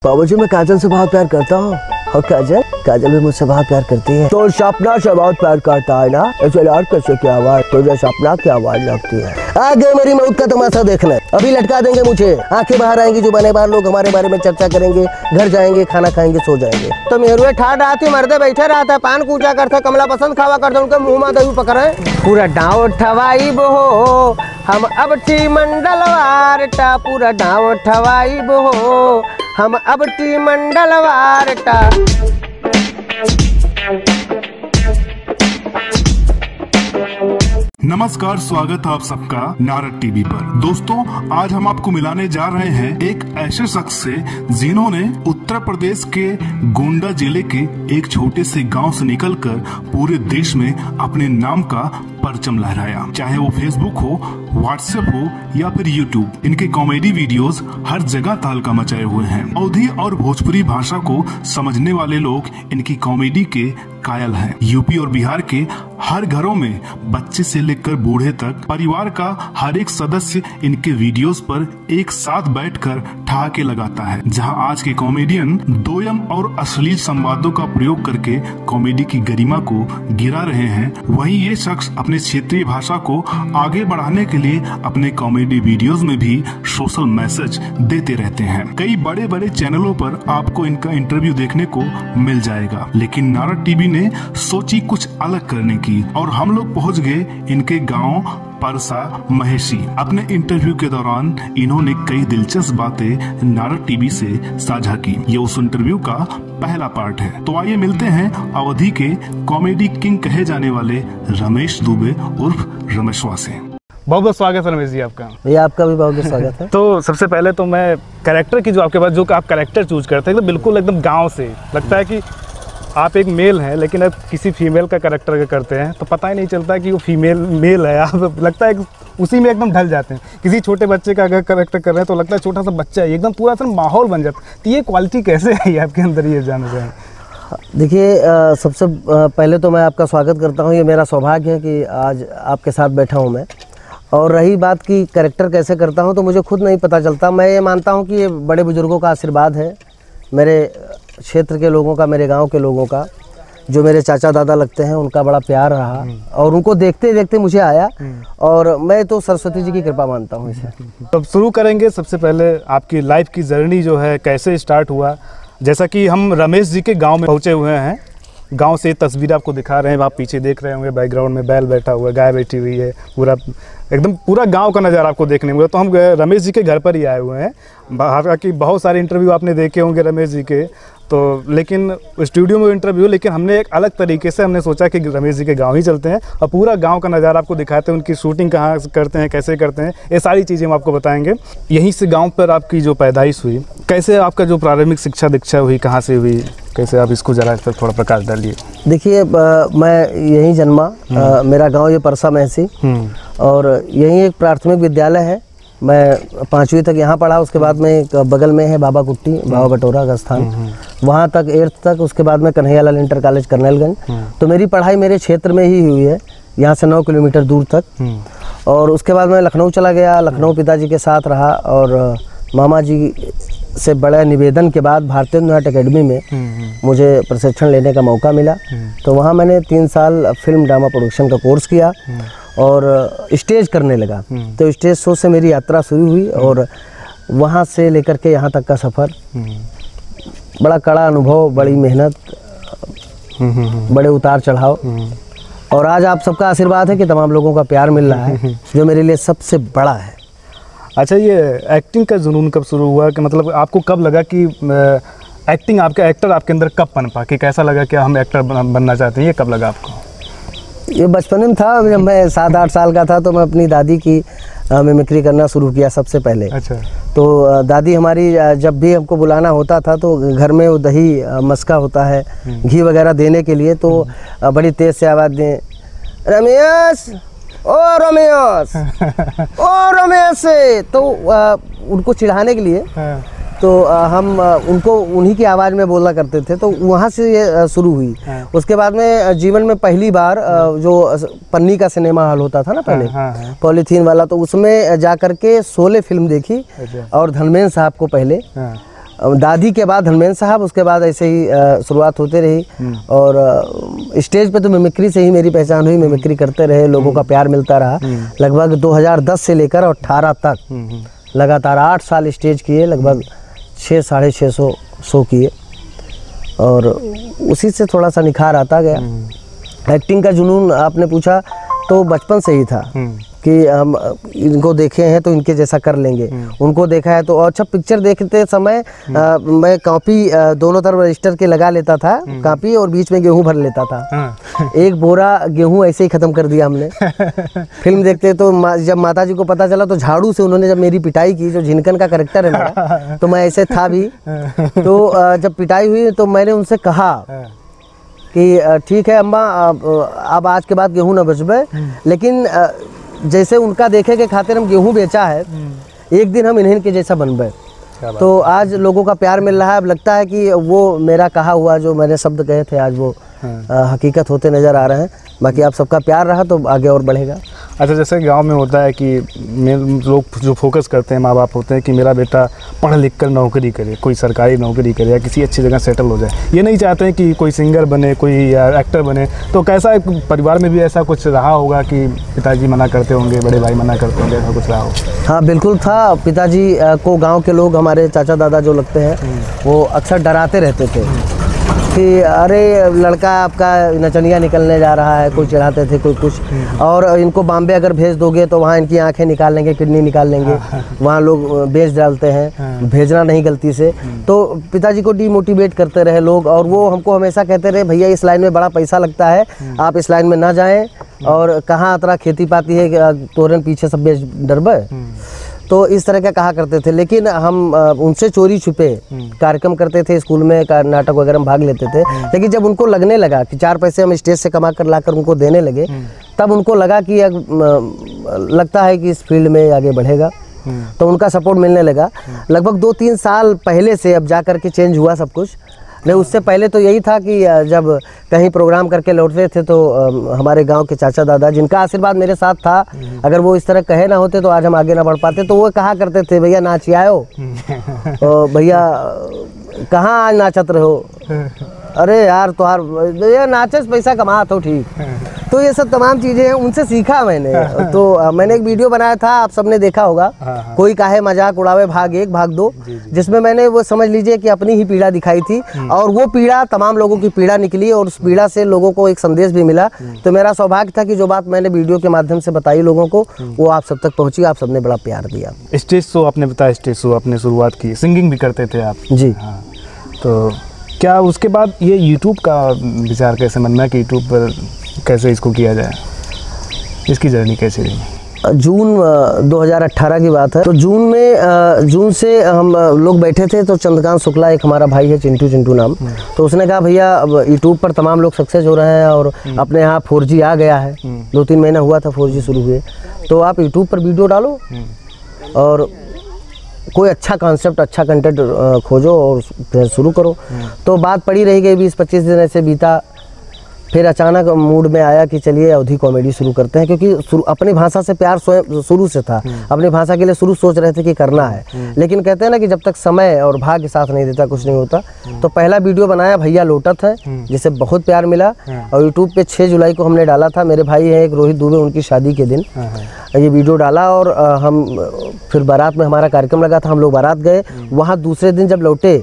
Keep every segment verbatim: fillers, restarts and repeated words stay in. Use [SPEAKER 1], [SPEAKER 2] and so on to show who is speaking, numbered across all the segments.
[SPEAKER 1] बाबूजी मैं काजल से बहुत प्यार करता हूँ और काजल काजल भी मुझसे बहुत प्यार करती है। तो सपना से बहुत प्यार करता है ना, ऐसे यार कैसे की आवाज तुझे सपना की आवाज लगती है। आगे मेरी मौत का तमाशा देखना, अभी लटका देंगे मुझे, आंखें बाहर आएंगी, जो बने बाहर लोग हमारे बारे में चर्चा करेंगे, घर जाएंगे, खाना खाएंगे, सो जाएंगे। तो मेरुए ठाट आती मर्दे बैठे रहता, पान कूचा करते, कमला पसंद खावा करते, उनके मुँह में दही पकड़े पूरा डाँव ठवाई बो हम अब टी मंडलवार टा, पूरा डाँव ठवाई बो हम अब टी मंडलवार टा।
[SPEAKER 2] नमस्कार, स्वागत है आप सबका नारद टीवी पर। दोस्तों, आज हम आपको मिलाने जा रहे हैं एक ऐसे शख्स से जिन्होंने उत्तर प्रदेश के गोंडा जिले के एक छोटे से गांव से निकलकर पूरे देश में अपने नाम का परचम लहराया। चाहे वो फेसबुक हो, व्हाट्सएप हो या फिर यूट्यूब, इनके कॉमेडी वीडियोस हर जगह तहलका मचाए हुए हैं। अवधी और भोजपुरी भाषा को समझने वाले लोग इनकी कॉमेडी के कायल हैं। यूपी और बिहार के हर घरों में बच्चे से लेकर बूढ़े तक परिवार का हर एक सदस्य इनके वीडियोस पर एक साथ बैठकर ठहाके लगाता है। जहां आज के कॉमेडियन दोयम और अश्लील संवादों का प्रयोग करके कॉमेडी की गरिमा को गिरा रहे हैं, वहीं ये शख्स अपने क्षेत्रीय भाषा को आगे बढ़ाने के लिए अपने कॉमेडी वीडियोस में भी सोशल मैसेज देते रहते हैं। कई बड़े बड़े चैनलों पर आपको इनका इंटरव्यू देखने को मिल जाएगा, लेकिन नारद टीवी ने सोची कुछ अलग करने की और हम लोग पहुंच गए इनके गांव परसा महेशी। अपने इंटरव्यू के दौरान इन्होंने कई दिलचस्प बातें नारद टीवी से साझा की। ये उस इंटरव्यू का पहला पार्ट है। तो आइए मिलते हैं अवधी के कॉमेडी किंग कहे जाने वाले रमेश दुबे उर्फ रमेशवा से।
[SPEAKER 3] बहुत बहुत स्वागत है रमेश जी आपका।
[SPEAKER 1] भैया आपका भी बहुत बहुत स्वागत है।
[SPEAKER 3] तो सबसे पहले तो मैं कैरेक्टर की जो आपके पास जो आप कैरेक्टर चूज करते हैं तो बिल्कुल एकदम गाँव से लगता है कि आप एक मेल हैं, लेकिन अब किसी फीमेल का कैरेक्टर का करते हैं तो पता ही नहीं चलता कि वो फीमेल मेल है। आप लगता है कि उसी में एकदम ढल जाते हैं। किसी छोटे बच्चे का अगर कैरेक्टर कर रहे हैं तो लगता है छोटा सा बच्चा है, एकदम पूरा सा माहौल बन जाता है। तो ये क्वालिटी कैसे आई आपके अंदर, ये जानना चाहें।
[SPEAKER 1] देखिए, सबसे पहले तो मैं आपका स्वागत करता हूँ। ये मेरा सौभाग्य है कि आज आपके साथ बैठा हूँ मैं। और रही बात कि कैरेक्टर कैसे करता हूँ तो मुझे खुद नहीं पता चलता। मैं ये मानता हूँ कि ये बड़े बुजुर्गों का आशीर्वाद है, मेरे क्षेत्र के लोगों का, मेरे गांव के लोगों का, जो मेरे चाचा दादा लगते हैं उनका बड़ा प्यार रहा और उनको देखते देखते मुझे आया और मैं तो सरस्वती जी की कृपा मानता हूँ इसे।
[SPEAKER 3] तब शुरू करेंगे। सबसे पहले आपकी लाइफ की जर्नी जो है कैसे स्टार्ट हुआ। जैसा कि हम रमेश जी के गांव में पहुंचे हुए हैं, गांव से तस्वीर आपको दिखा रहे हैं, आप पीछे देख रहे होंगे बैकग्राउंड में बैल बैठा हुआ है, गाय बैठी हुई है, पूरा एकदम पूरा गांव का नज़ारा आपको देखने मिला। तो हम रमेश जी के घर पर ही आए हुए हैं। हालांकि बहुत सारे इंटरव्यू आपने देखे होंगे रमेश जी के, तो लेकिन स्टूडियो में इंटरव्यू, लेकिन हमने एक अलग तरीके से हमने सोचा कि रमेश जी के गांव ही चलते हैं और पूरा गांव का नज़ारा आपको दिखाते हैं, उनकी शूटिंग कहाँ करते हैं, कैसे करते हैं, ये सारी चीज़ें हम आपको बताएंगे। यहीं से गांव पर आपकी जो पैदाइश हुई, कैसे आपका जो प्रारंभिक शिक्षा दीक्षा हुई, कहाँ से हुई, कैसे आप इसको जरा इस पर थोड़ा प्रकाश डालिए।
[SPEAKER 1] देखिए, मैं यहीं जन्मा, मेरा गाँव ये परसा महसी और यहीं एक प्राथमिक विद्यालय है। मैं पाँचवीं तक यहाँ पढ़ा, उसके बाद में एक बगल में है बाबा कुट्टी, बाबा बटोरा का स्थान, वहाँ तक एट्थ तक। उसके बाद में कन्हैया लाल इंटर कॉलेज करनेलगंज। तो मेरी पढ़ाई मेरे क्षेत्र में ही हुई है, यहाँ से नौ किलोमीटर दूर तक। और उसके बाद मैं लखनऊ चला गया, लखनऊ पिताजी के साथ रहा और मामा जी से बड़े निवेदन के बाद भारतीय नाट्य अकेडमी में मुझे प्रशिक्षण लेने का मौका मिला। तो वहाँ मैंने तीन साल फिल्म ड्रामा प्रोडक्शन का कोर्स किया और स्टेज करने लगा। तो स्टेज शो से मेरी यात्रा शुरू हुई और वहाँ से लेकर के यहाँ तक का सफ़र, बड़ा कड़ा अनुभव, बड़ी मेहनत, बड़े उतार चढ़ाव और आज आप सबका आशीर्वाद है कि तमाम लोगों का प्यार मिल रहा है, जो मेरे लिए सबसे बड़ा है।
[SPEAKER 3] अच्छा, ये एक्टिंग का जुनून कब शुरू हुआ, कि मतलब आपको कब लगा कि एक्टिंग आपका एक्टर आपके अंदर कब पनपा, कि कैसा लगा कि हम एक्टर बनना चाहते हैं, ये कब लगा आपको?
[SPEAKER 1] ये बचपन में था, जब मैं सात आठ साल का था तो मैं अपनी दादी की मिमिक्री करना शुरू किया सबसे पहले। अच्छा। तो दादी हमारी जब भी हमको बुलाना होता था तो घर में वो दही मस्का होता है, घी वगैरह देने के लिए, तो बड़ी तेज़ से आवाज़ दें, रमेश, ओ रमेश, ओ रमेश से। तो आ, उनको चिढ़ाने के लिए तो आ, हम आ, उनको उन्हीं की आवाज़ में बोला करते थे। तो वहाँ से ये शुरू हुई। उसके बाद में जीवन में पहली बार आ, जो पन्नी का सिनेमा हॉल होता था ना पहले, पॉलीथीन वाला, तो उसमें जा कर के शोले फिल्म देखी और धर्मेंद्र साहब को पहले दादी के बाद धर्मेंद्र साहब, उसके बाद ऐसे ही अ, शुरुआत होती रही। और अ, स्टेज पे तो मिमिक्री से ही मेरी पहचान हुई, मिमिक्री करते रहे, लोगों का प्यार मिलता रहा। लगभग दो हज़ार दस से लेकर अठारह तक लगातार आठ साल स्टेज किए, लगभग छः साढ़े छः सौ शो किए, और उसी से थोड़ा सा निखार आता गया। एक्टिंग का जुनून आपने पूछा तो बचपन से ही था कि हम इनको देखे हैं तो इनके जैसा कर लेंगे, उनको देखा है तो। अच्छा, पिक्चर देखते समय आ, मैं कॉपी आ, दोनों तरफ रजिस्टर के लगा लेता था, कॉपी, और बीच में गेहूं भर लेता था। एक बोरा गेहूं ऐसे ही खत्म कर दिया हमने। फिल्म देखते तो मा, जब माता जी को पता चला तो झाड़ू से उन्होंने जब मेरी पिटाई की, जो झिनकन का कैरेक्टर है मेरा, तो मैं ऐसे था भी। तो आ, जब पिटाई हुई तो मैंने उनसे कहा कि ठीक है अम्मा, अब आज के बाद गेहूं न बचबे, लेकिन जैसे उनका देखे के खातिर हम गेहूं बेचा है, एक दिन हम इन्हीं के जैसा बनबे। तो आज लोगों का प्यार मिल रहा है। अब लगता है कि वो मेरा कहा हुआ, जो मैंने शब्द कहे थे, आज वो आ, हकीकत होते नज़र आ रहे हैं। बाकी आप सबका प्यार रहा तो आगे और बढ़ेगा।
[SPEAKER 3] अच्छा, जैसे गांव में होता है कि लोग जो फोकस करते हैं, माँ बाप होते हैं कि मेरा बेटा पढ़ लिख कर नौकरी करे, कोई सरकारी नौकरी करे या किसी अच्छी जगह सेटल हो जाए। ये नहीं चाहते हैं कि कोई सिंगर बने, कोई एक्टर बने। तो कैसा परिवार में भी ऐसा कुछ रहा होगा कि पिताजी मना करते होंगे, बड़े भाई मना करते होंगे, ऐसा कुछ रहा हो?
[SPEAKER 1] हाँ बिल्कुल था। पिताजी को गाँव के लोग, हमारे चाचा दादा जो लगते हैं, वो अक्सर डराते रहते थे कि अरे लड़का आपका नचनिया निकलने जा रहा है। कोई चढ़ाते थे, कोई कुछ, और इनको बॉम्बे अगर भेज दोगे तो वहाँ इनकी आंखें निकाल लेंगे, किडनी निकाल लेंगे, वहाँ लोग बेच डालते हैं, भेजना नहीं गलती से। तो पिताजी को डिमोटिवेट करते रहे लोग, और वो हमको हमेशा कहते रहे, भैया इस लाइन में बड़ा पैसा लगता है, आप इस लाइन में ना जाएं, और कहाँ अतरा खेती पाती है कि तोरन पीछे सब बेच डरबे। तो इस तरह का कहा करते थे। लेकिन हम उनसे चोरी छुपे कार्यक्रम करते थे, स्कूल में नाटक वगैरह में भाग लेते थे। लेकिन जब उनको लगने लगा कि चार पैसे हम स्टेज से कमा कर लाकर उनको देने लगे, तब उनको लगा कि लगता है कि इस फील्ड में आगे बढ़ेगा, तो उनका सपोर्ट मिलने लगा। लगभग दो तीन साल पहले से अब जा कर के चेंज हुआ सब कुछ। नहीं, उससे पहले तो यही था कि जब कहीं प्रोग्राम करके लौटते थे तो हमारे गांव के चाचा दादा, जिनका आशीर्वाद मेरे साथ था, अगर वो इस तरह कहे ना होते तो आज हम आगे ना बढ़ पाते। तो वो कहा करते थे, भैया नाचिए आयो, भैया कहाँ आज नाचत रहो, अरे यार तुहार ये नाचे से पैसा कमा तो ठीक। तो ये सब तमाम चीज़ें हैं, उनसे सीखा मैंने। तो मैंने एक वीडियो बनाया था, आप सबने देखा होगा, कोई काहे मजाक उड़ावे भाग एक भाग दो, जिसमें मैंने वो समझ लीजिए कि अपनी ही पीड़ा दिखाई थी, और वो पीड़ा तमाम लोगों की पीड़ा निकली, और उस पीड़ा से लोगों को एक संदेश भी मिला। तो मेरा सौभाग्य था कि जो बात मैंने वीडियो के माध्यम से बताई लोगों को, वो आप सब तक पहुँची, आप सबने बड़ा प्यार दिया।
[SPEAKER 3] स्टेज शो आपने बताया, स्टेज शो आपने शुरुआत की, सिंगिंग भी करते थे आप?
[SPEAKER 1] जी
[SPEAKER 3] हाँ। तो क्या उसके बाद ये यूट्यूब का विचार कैसे बनना कि यूट्यूब पर कैसे इसको किया जाए, इसकी जर्नी कैसे रही?
[SPEAKER 1] जून दो हज़ार अठारह की बात है। तो जून में जून से हम लोग बैठे थे, तो चंद्रकांत शुक्ला, एक हमारा भाई है चिंटू चिंटू नाम, तो उसने कहा भैया अब यूट्यूब पर तमाम लोग सक्सेस हो रहे हैं, और अपने यहाँ फोर जी आ गया है, दो तीन महीना हुआ था फोर जी शुरू हुए, तो आप यूट्यूब पर वीडियो डालो और कोई अच्छा कॉन्सेप्ट, अच्छा कंटेंट खोजो और फिर शुरू करो। तो बात पड़ी रही गई, बीस पच्चीस दिन ऐसे बीता। फिर अचानक मूड में आया कि चलिए अवधी कॉमेडी शुरू करते हैं, क्योंकि अपनी भाषा से प्यार स्वयं शुरू से था, अपनी भाषा के लिए शुरू सोच रहे थे कि करना है। लेकिन कहते हैं ना कि जब तक समय और भाग्य साथ नहीं देता कुछ नहीं होता। तो पहला वीडियो बनाया भैया लोटत है, जिसे बहुत प्यार मिला, और यूट्यूब पे छः जुलाई को हमने डाला था। मेरे भाई हैं एक रोहित दुबे, उनकी शादी के दिन ये वीडियो डाला, और हम फिर बारात में हमारा कार्यक्रम लगा था, हम लोग बारात गए। वहाँ दूसरे दिन जब लौटे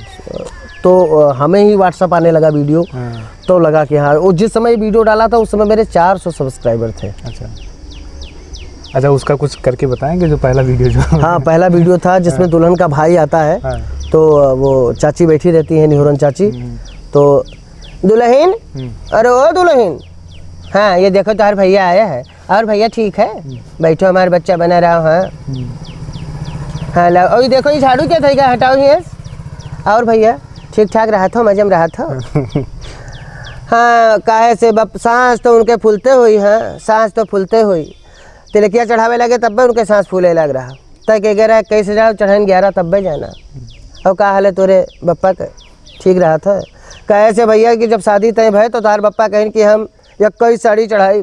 [SPEAKER 1] तो हमें ही व्हाट्सअप आने लगा वीडियो, तो लगा कि हाँ, वो जिस समय वीडियो डाला था उस समय मेरे चार सौ सब्सक्राइबर थे।
[SPEAKER 3] अच्छा अच्छा, उसका कुछ करके बताएंगे जो पहला वीडियो जो? हाँ,
[SPEAKER 1] पहला वीडियो था जिसमें दुल्हन का भाई आता है। हाँ। तो वो चाची बैठी रहती है, निहुरन चाची, तो दुल्हन, अरे ओ दुल्हन, हाँ ये देखो तुम्हारे भैया आया है, और भैया ठीक है, बैठो हमारे बच्चा बना रहा है, हाँ ला, और देखो ये झाड़ू क्या था, हटाओ ये, और भैया ठीक ठाक रहा था, मजे में रहा था। हाँ, काहे से बप सांस तो उनके फूलते हुई हैं, सांस तो फूलते हुई, तिलकिया चढ़ावे लगे तब भी उनके सांस फूले लग रहा, तय के गया कैसे जाओ चढ़न ग्यारह तब भी जाना। और कहा हाल है तोरे बप्पा का, ठीक रहा था। कहे से भैया कि जब शादी तय भय तो तार बप्पा कहें कि हम इक्कीस साड़ी चढ़ाई,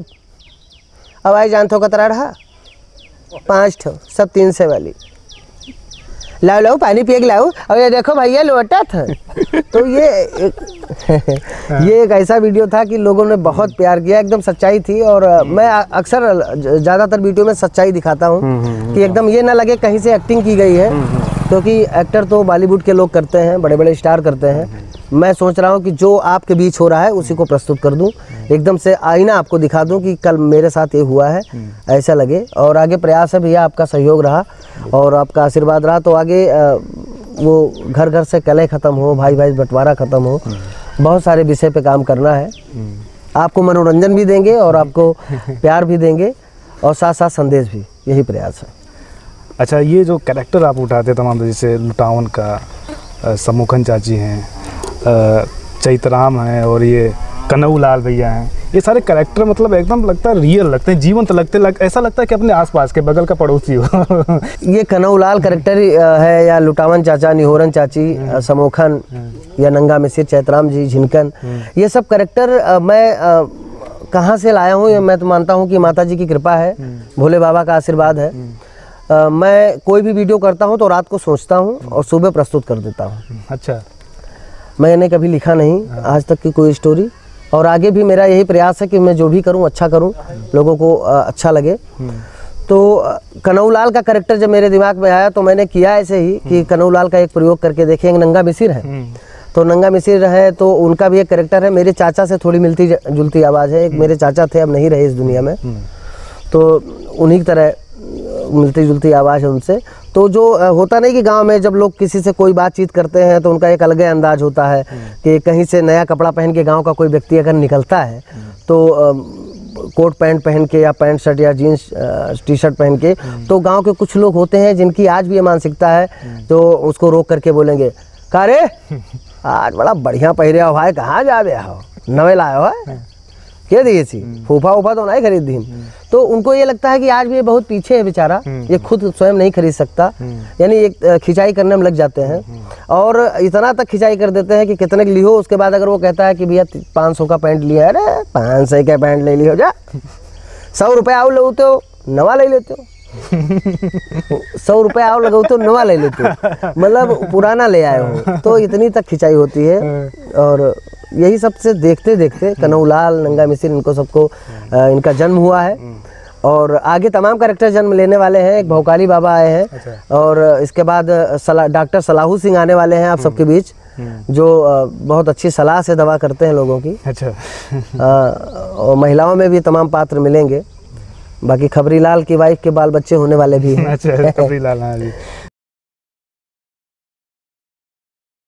[SPEAKER 1] अब आई जान थो कतरा रहा, पाँच ठो सब तीन सौ वाली। लाओ लाओ पानी पिए के लाओ, और ये देखो भैया लोटा था। तो ये एक ये एक ऐसा वीडियो था कि लोगों ने बहुत प्यार किया, एकदम सच्चाई थी। और मैं अक्सर ज़्यादातर वीडियो में सच्चाई दिखाता हूँ कि एकदम ये ना लगे कहीं से एक्टिंग की गई है, क्योंकि एक्टर तो बॉलीवुड के लोग करते हैं, बड़े बड़े स्टार करते हैं। मैं सोच रहा हूँ कि जो आपके बीच हो रहा है उसी को प्रस्तुत कर दूँ, एकदम से आईना आपको दिखा दूँ कि कल मेरे साथ ये हुआ है, ऐसा लगे। और आगे प्रयास है भैया, आपका सहयोग रहा और आपका आशीर्वाद रहा तो आगे वो घर घर से कलह ख़त्म हो, भाई भाई बंटवारा ख़त्म हो, बहुत सारे विषय पे काम करना है। आपको मनोरंजन भी देंगे और आपको प्यार भी देंगे और साथ साथ संदेश भी, यही प्रयास है।
[SPEAKER 3] अच्छा, ये जो कैरेक्टर आप उठाते तमाम, जैसे लुटावन का, सम्मुखन चाची हैं, चैतराम हैं और ये कन्हऊ लाल भैया हैं, ये सारे कैरेक्टर मतलब एकदम लगता है रियल लगते हैं, जीवंत लगते लग, ऐसा लगता है कि अपने आसपास के बगल का पड़ोसी हो। ये
[SPEAKER 1] कन्हऊ लाल कैरेक्टर है या लुटावन चाचा, निहोरन चाची, सम्मुखन या नंगा मिसिर, चैतराम जी, झिनकन, ये सब कैरेक्टर मैं कहाँ से लाया हूँ? मैं तो मानता हूँ कि माता जी की कृपा है, भोले बाबा का आशीर्वाद है। आ, मैं कोई भी वीडियो करता हूँ तो रात को सोचता हूँ और सुबह प्रस्तुत कर देता हूँ।
[SPEAKER 3] अच्छा,
[SPEAKER 1] मैंने कभी लिखा नहीं आज तक की कोई स्टोरी, और आगे भी मेरा यही प्रयास है कि मैं जो भी करूं अच्छा करूं, लोगों को अच्छा लगे। तो कन्हऊ लाल का कैरेक्टर जब मेरे दिमाग में आया तो मैंने किया ऐसे ही कि कन्हऊ लाल का एक प्रयोग करके देखें। एक नंगा मिसिर है, तो नंगा मिसिर है तो उनका भी एक कैरेक्टर है, मेरे चाचा से थोड़ी मिलती जुलती आवाज़ है। एक मेरे चाचा थे, अब नहीं रहे इस दुनिया में, तो उन्हीं की तरह मिलती जुलती आवाज़ है उनसे। तो जो होता नहीं कि गांव में जब लोग किसी से कोई बातचीत करते हैं तो उनका एक अलग अंदाज होता है कि कहीं से नया कपड़ा पहन के गांव का कोई व्यक्ति अगर निकलता है तो कोट पैंट पहन के या पैंट शर्ट या जीन्स टी शर्ट पहन के, तो गांव के कुछ लोग होते हैं जिनकी आज भी ये मानसिकता है, तो उसको रोक करके बोलेंगे, का रे आज बड़ा बढ़िया पहरे हो भाई, कहाँ जा रहे हो, नवे लाए हो है क्या दिए सी, फूफा उफा तो नहीं खरीद दी। तो उनको ये लगता है कि आज भी ये बहुत पीछे है बेचारा, ये खुद स्वयं नहीं खरीद सकता, यानी एक खिंचाई करने में लग जाते हैं और इतना तक खिंचाई कर देते हैं कि कितने की लियो। उसके बाद अगर वो कहता है कि भैया पाँच सौ का पैंट लिया है, अरे पाँच सौ का पैंट ले लियो जा, सौ रुपये आओ लेते हो नवा ले लेते हो, सौ रुपये आओ लगाओ तो नवा ले लेते हो, मतलब पुराना ले आए हो। तो इतनी तक खिंचाई होती है और यही सबसे देखते देखते कन्हऊ लाल, नंगा मिसिर, इनको सबको इनका जन्म हुआ है और आगे तमाम कैरेक्टर जन्म लेने वाले हैं। एक भौकाली बाबा आए हैं। अच्छा। और इसके बाद सला, डॉक्टर सलाहू सिंह आने वाले हैं आप सबके बीच, जो बहुत अच्छी सलाह से दवा करते हैं लोगों की। अच्छा। और महिलाओं में भी तमाम पात्र मिलेंगे। बाकी खबरी लाल की वाइफ के बाल बच्चे होने वाले भी हैं।
[SPEAKER 3] अच्छा, खबरी लाल, हाँ जी।